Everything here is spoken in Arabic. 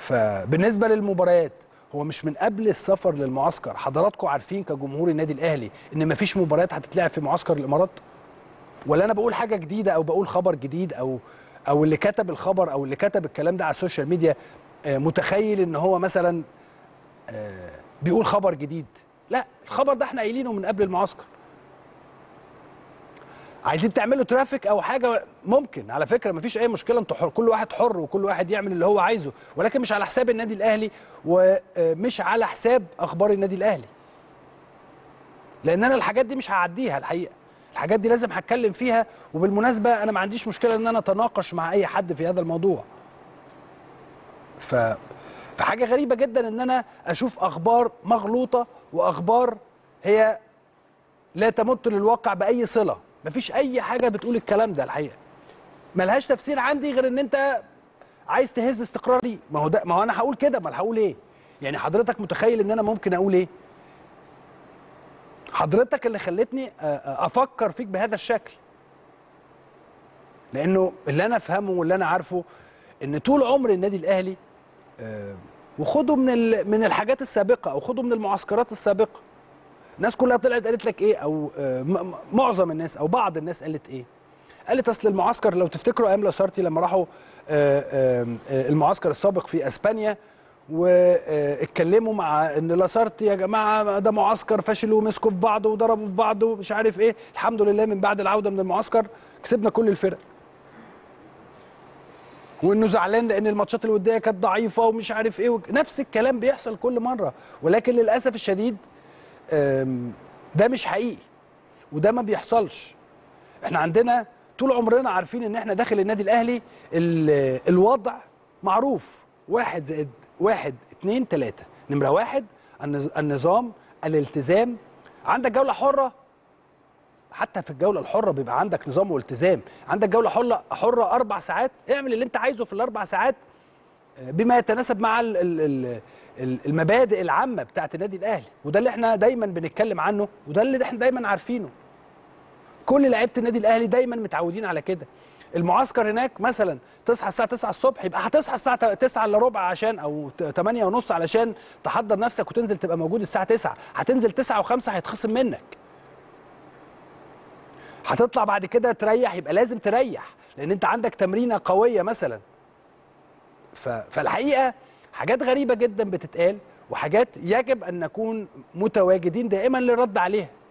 فبالنسبه للمباريات، هو مش من قبل السفر للمعسكر حضراتكم عارفين كجمهور النادي الاهلي ان مفيش مباريات هتتلعب في معسكر الامارات؟ ولا انا بقول حاجه جديده او بقول خبر جديد او اللي كتب الخبر او اللي كتب الكلام ده على السوشيال ميديا متخيل ان هو مثلا بيقول خبر جديد؟ لا، الخبر ده احنا قايلينه من قبل المعسكر. عايزين تعملوا ترافيك او حاجه ممكن، على فكره مفيش اي مشكله، انتوا حر، كل واحد حر وكل واحد يعمل اللي هو عايزه، ولكن مش على حساب النادي الاهلي ومش على حساب اخبار النادي الاهلي. لان انا الحاجات دي مش هعديها الحقيقه، الحاجات دي لازم هتكلم فيها. وبالمناسبه انا ما عنديش مشكله ان انا اتناقش مع اي حد في هذا الموضوع. فحاجه غريبه جدا ان انا اشوف اخبار مغلوطه واخبار هي لا تمت للواقع باي صله. مفيش اي حاجه بتقول الكلام ده الحقيقه، ملهاش تفسير عندي غير ان انت عايز تهز استقراري. ما هو انا هقول كده، ما هقول ايه يعني؟ حضرتك متخيل ان انا ممكن اقول ايه؟ حضرتك اللي خلتني افكر فيك بهذا الشكل. لانه اللي انا افهمه واللي انا عارفه ان طول عمر النادي الاهلي وخدوا من الحاجات السابقه او خدوا من المعسكرات السابقه، الناس كلها طلعت قالت لك ايه، او معظم الناس او بعض الناس قالت ايه؟ قالت اصل المعسكر، لو تفتكروا ايام لاسارتي لما راحوا المعسكر السابق في اسبانيا واتكلموا مع ان لاسارتي يا جماعه ده معسكر فشل ومسكوا في بعض وضربوا في بعض ومش عارف ايه، الحمد لله من بعد العوده من المعسكر كسبنا كل الفرق. وانه زعلان لان الماتشات الوديه كانت ضعيفه ومش عارف ايه نفس الكلام بيحصل كل مره، ولكن للاسف الشديد ده مش حقيقي وده ما بيحصلش. احنا عندنا طول عمرنا عارفين ان احنا داخل النادي الاهلي الوضع معروف، 1+1 2 3. نمره 1 النظام، الالتزام. عندك جوله حره، حتى في الجوله الحره بيبقى عندك نظام والتزام. عندك جوله حره 4 ساعات، اعمل اللي انت عايزه في ال4 ساعات بما يتناسب مع المبادئ العامه بتاعت النادي الاهلي، وده اللي احنا دايما بنتكلم عنه وده اللي احنا دايما عارفينه. كل لعيبه النادي الاهلي دايما متعودين على كده. المعسكر هناك مثلا تصحى الساعه 9 الصبح، يبقى هتصحى الساعه 9 الا ربع عشان او 8 ونص علشان تحضر نفسك وتنزل تبقى موجود الساعه 9. هتنزل 9 و5 هيتخصم منك. هتطلع بعد كده تريح، يبقى لازم تريح لان انت عندك تمرينه قويه مثلا. فالحقيقه حاجات غريبه جدا بتتقال، وحاجات يجب ان نكون متواجدين دائما للرد عليها.